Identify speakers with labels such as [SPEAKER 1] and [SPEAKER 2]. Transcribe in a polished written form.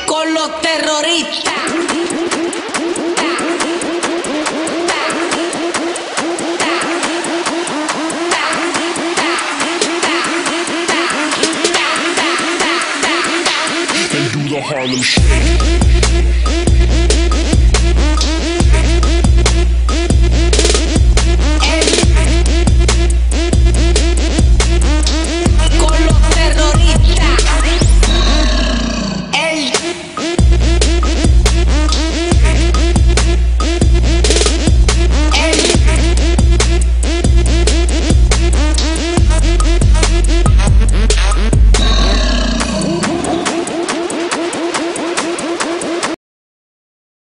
[SPEAKER 1] con los terroristas.
[SPEAKER 2] They do the Harlem Shake.